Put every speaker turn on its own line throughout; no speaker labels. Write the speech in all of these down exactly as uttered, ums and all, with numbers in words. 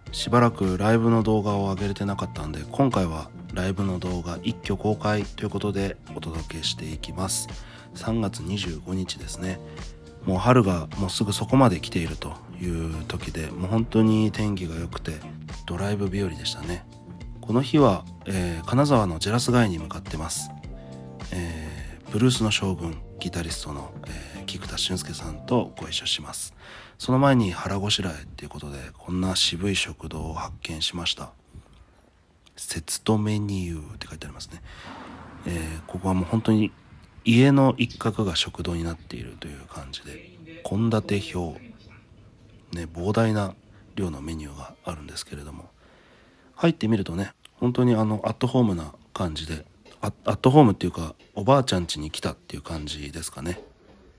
しばらくライブの動画を上げれてなかったんで、今回はライブの動画一挙公開ということでお届けしていきます。さんがつにじゅうごにちですね。もう春がもうすぐそこまで来ているという時で、もう本当に天気が良くてドライブ日和でしたね。この日は、えー、金沢のジェラス街に向かってます。えー、ブルースの将軍ギタリストの、えー、菊田俊介さんとご一緒します。その前に腹ごしらえっていうことで、こんな渋い食堂を発見しました。セツトメニューって書いてありますね。えー、ここはもう本当に家の一角が食堂になっているという感じで、献立表、ね、膨大な量のメニューがあるんですけれども、入ってみるとね、本当にあのアットホームな感じで、アットホームっていうかおばあちゃん家に来たっていう感じですかね。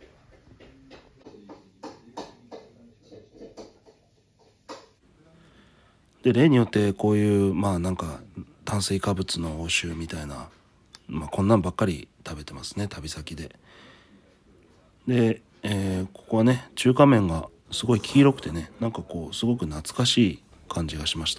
で例によってこういうまあなんか炭水化物の応酬みたいな、まあ、こんなんばっかり食べてますね、旅先で。で、えーここはね中華麺がすごい黄色くてね、なんかこうすごく懐かしい感じがしました。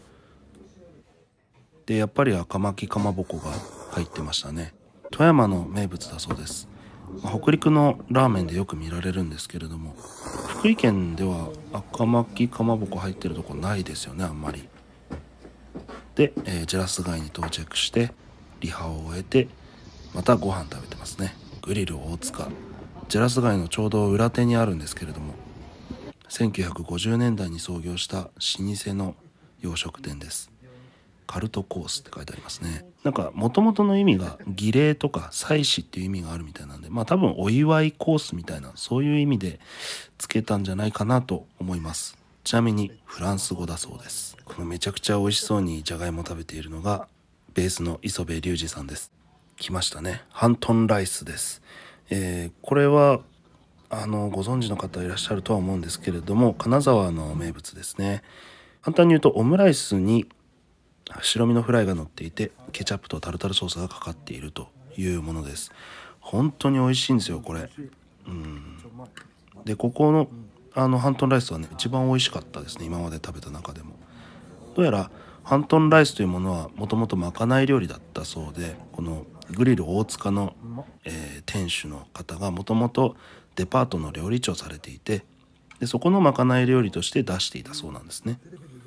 でやっぱり赤巻かまぼこが入ってましたね。富山の名物だそうです。まあ北陸のラーメンでよく見られるんですけれども、福井県では赤巻かまぼこ入ってるとこないですよね、あんまり。で、えージェラス街に到着してリハを終えてまたご飯食べてますね。グリル大塚、ジェラス街のちょうど裏手にあるんですけれども、せんきゅうひゃくごじゅうねんだいに創業した老舗の洋食店です。カルトコースって書いてありますね。なんか元々の意味が儀礼とか祭祀っていう意味があるみたいなんで、まあ多分お祝いコースみたいな、そういう意味でつけたんじゃないかなと思います。ちなみにフランス語だそうです。このめちゃくちゃ美味しそうにじゃがいも食べているのがベースの磯部隆二さんです。来ましたね、ハントンライスです。えーこれはあのご存知の方いらっしゃるとは思うんですけれども、金沢の名物ですね。簡単に言うとオムライスに白身のフライが乗っていて、ケチャップとタルタルソースがかかっているというものです。本当に美味しいんですよこれ。うんでここのあのハントンライスはね一番美味しかったですね、今まで食べた中でも。どうやらハントンライスというものはもともとまかない料理だったそうで、このグリル大塚の、えー店主の方がもともとデパートの料理長をされていて、でそこのまかない料理として出していたそうなんですね。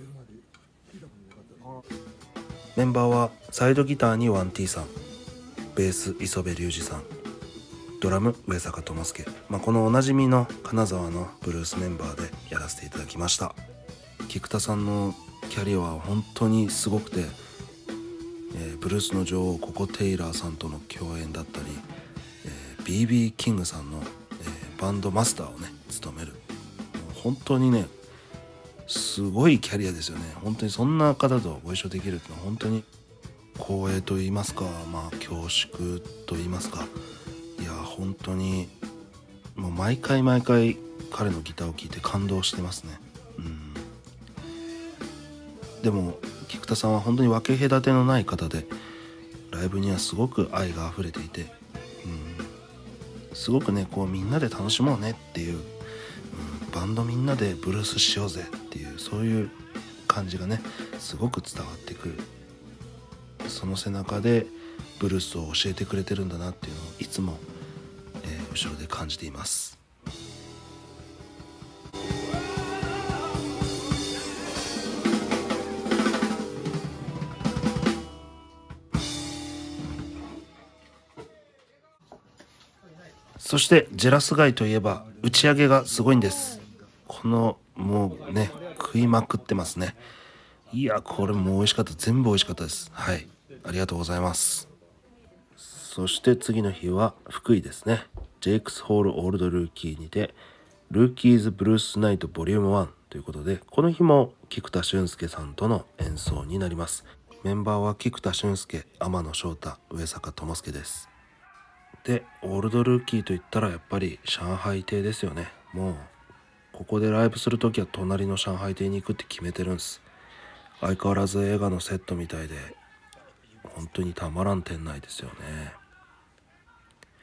メンバーはサイドギターにワンティーさん、ベース磯部隆二さん、ドラム上坂智介、まあ、このおなじみの金沢のブルースメンバーでやらせていただきました。菊田さんのキャリアは本当にすごくて、えーブルースの女王ココ・テイラーさんとの共演だったり、えー、ビービー キングさんの、えーバンドマスターをね務める、もう本当にねすごいキャリアですよね。本当にそんな方とご一緒できるってのは本当に光栄と言いますか、まあ恐縮と言いますか、いや本当にもう毎回毎回彼のギターを聴いて感動してますね。うんでも菊田さんは本当に分け隔てのない方で、ライブにはすごく愛が溢れていて、うんすごくねこうみんなで楽しもうねっていう、うん、バンドみんなでブルースしようぜっていう、そういう感じがねすごく伝わってくる。その背中でブルースを教えてくれてるんだなっていうのをいつも、えー後ろで感じています。そしてジェラス街といえば打ち上げがすごいんです。このもうね食いまくってますね。いやこれも美味しかった、全部美味しかったです。はい、ありがとうございます。そして次の日は福井ですね。ジェイクスホールオールドルーキーにてルーキーズブルースナイトボリュームワンということで、この日も菊田俊介さんとの演奏になります。メンバーは菊田俊介、天野翔太、上坂智介です。でオールドルーキーといったらやっぱり上海亭ですよね。もうここでライブする時は隣の上海亭に行くって決めてるんです。相変わらず映画のセットみたいで本当にたまらん店内ですよね。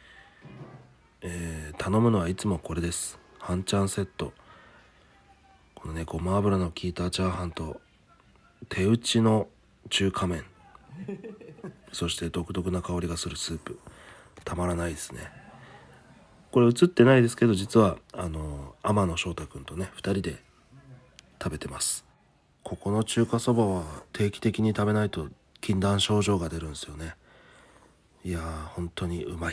えー頼むのはいつもこれです。半チャンセット。 このねごま油の効いたチャーハンと手打ちの中華麺そして独特な香りがするスープ、たまらないですね。これ映ってないですけど、実はあの天野翔太くんとねふたりで食べてます。ここの中華そばは定期的に食べないと禁断症状が出るんですよね。いやー本当にうまい。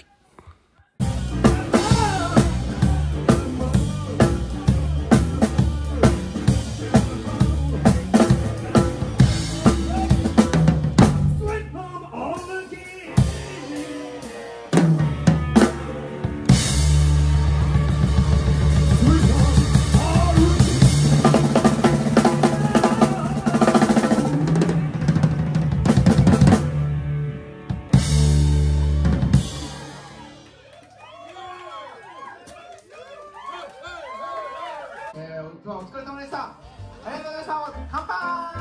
えー、今日はお疲れ様でした。ありがとうございました。乾杯。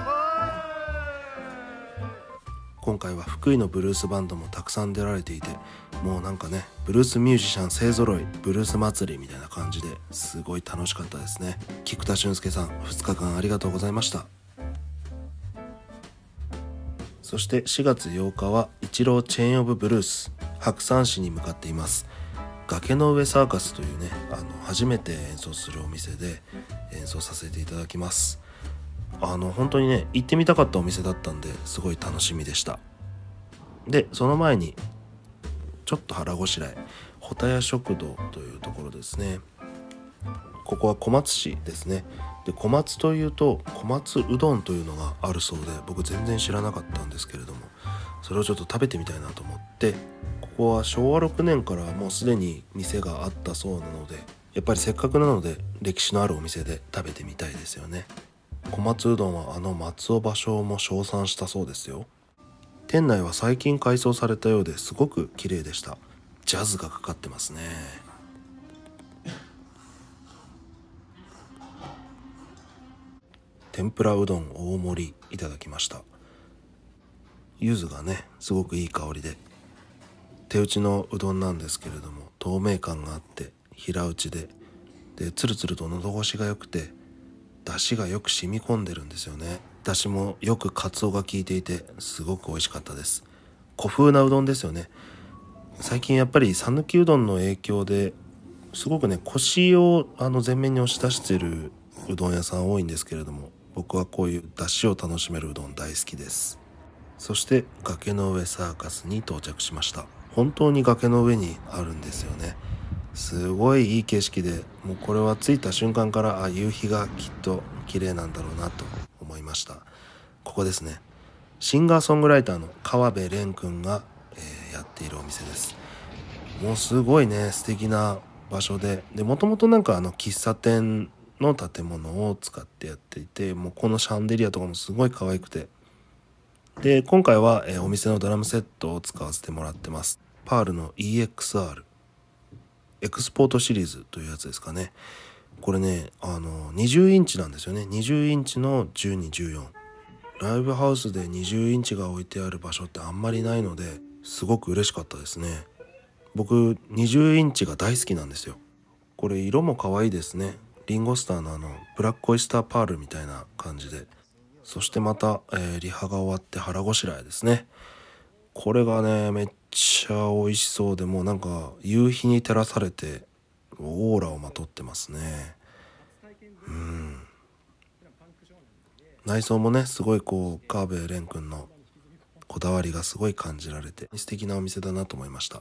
今回は福井のブルースバンドもたくさん出られていて、もうなんかねブルースミュージシャン勢ぞろい、ブルース祭りみたいな感じですごい楽しかったですね。菊田俊介さんふつかかんありがとうございました。そしてしがつようかは一郎チェーンオブブルース白山市に向かっています。崖の上サーカスというねあの初めて演奏するお店で演奏させていただきます。あの本当にね行ってみたかったお店だったんですごい楽しみでした。でその前にちょっと腹ごしらえ、ホタヤ食堂というところですね。ここは小松市ですね。で小松というと小松うどんというのがあるそうで、僕全然知らなかったんですけれども、それをちょっと食べてみたいなと思って、ここはしょうわろくねんからもうすでに店があったそうなので、やっぱりせっかくなので歴史のあるお店で食べてみたいですよね。小松うどんはあの松尾芭蕉も称賛したそうですよ。店内は最近改装されたようですごく綺麗でした。ジャズがかかってますね。天ぷらうどん大盛りいただきました。柚子がねすごくいい香りで、手打ちのうどんなんですけれども透明感があって平打ちで、でつるつると喉越しが良くて、出汁がよく染み込んでるんですよね。出汁もよくカツオが効いていてすごく美味しかったです。古風なうどんですよね。最近やっぱり讃岐うどんの影響ですごくねコシをあの前面に押し出しているうどん屋さん多いんですけれども、僕はこういう出汁を楽しめるうどん大好きです。そして崖の上サーカスに到着しました。本当に崖の上にあるんですよね。すごいいい景色で、もうこれは着いた瞬間からあ夕日がきっと綺麗なんだろうなと思いました。ここですね。シンガーソングライターの川辺蓮くんが、えー、やっているお店です。もうすごいね素敵な場所で、でもともとなんかあの喫茶店の建物を使ってやっていて、もうこのシャンデリアとかもすごい可愛くて、で今回は、えー、お店のドラムセットを使わせてもらってます。パールの イーエックスアール エクスポートシリーズというやつですかね。これねあのにじゅうインチなんですよね。にじゅうインチのじゅうに、じゅうよん、ライブハウスでにじゅうインチが置いてある場所ってあんまりないのですごく嬉しかったですね。僕にじゅうインチが大好きなんですよ。これ色も可愛いですね。リンゴスターのあのブラックオイスターパールみたいな感じで、そしてまた、えー、リハが終わって腹ごしらえですね。これがねめっちゃ美味しそうで、もうなんか夕日に照らされてオーラをまとってますね。うん、内装もねすごいこう川辺蓮くんのこだわりがすごい感じられて素敵なお店だなと思いました。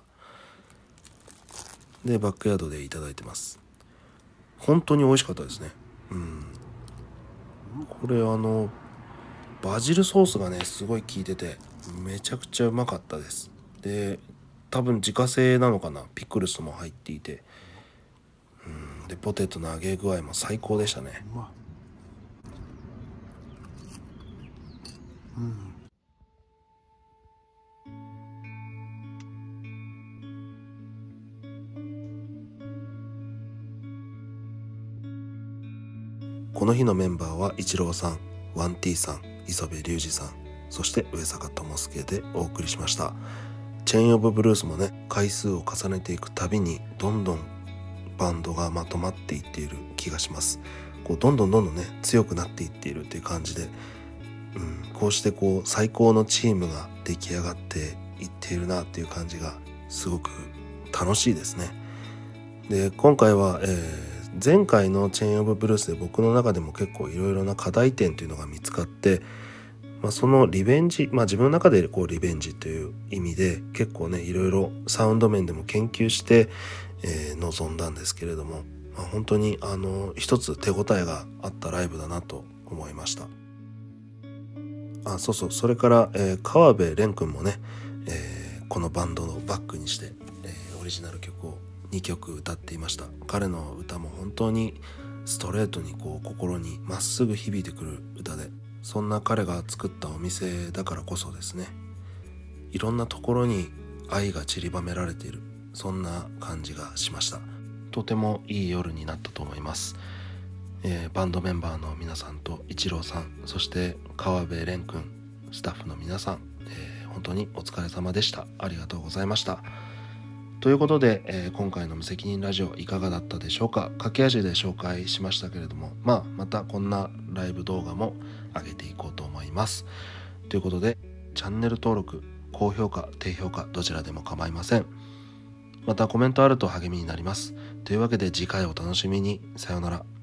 でバックヤードでいただいてます。本当に美味しかったですね。うん、これあのバジルソースがねすごい効いててめちゃくちゃうまかったです。で多分自家製なのかな、ピクルスも入っていて、うんでポテトの揚げ具合も最高でしたね。うまうん、この日のメンバーはイチローさん、ワンティーさん、磯部隆二さん、そして上坂智介でお送りしました。チェーンオブブルースもね回数を重ねていくたびにどんどんバンドがまとまっていっている気がします。 こうどんどんどんどんね強くなっていっているっていう感じで、うん、こうしてこう最高のチームが出来上がっていっているなっていう感じがすごく楽しいですね。で今回は、えー、前回のチェーンオブブルースで僕の中でも結構いろいろな課題点というのが見つかって、まあ、そのリベンジ、まあ、自分の中でこうリベンジという意味で結構ねいろいろサウンド面でも研究して、えー、臨んだんですけれども、まあ、本当にあの一つ手応えがあったライブだなと思いました。あ、そうそう、それから、えー、川辺蓮くんもね、えー、このバンドのバックにして、えー、オリジナル曲をにきょく歌っていました。彼の歌も本当にストレートにこう心にまっすぐ響いてくる歌で、そんな彼が作ったお店だからこそですね、いろんなところに愛が散りばめられている、そんな感じがしました。とてもいい夜になったと思います。えー、バンドメンバーの皆さんと一郎さん、そして川辺蓮くん、スタッフの皆さん、えー、本当にお疲れ様でした。ありがとうございました。ということで、えー、今回の無責任ラジオいかがだったでしょうか。駆け足で紹介しましたけれども、まあまたこんなライブ動画も上げていこうと思います。ということでチャンネル登録、高評価、低評価どちらでも構いません。またコメントあると励みになります。というわけで次回お楽しみに。さようなら。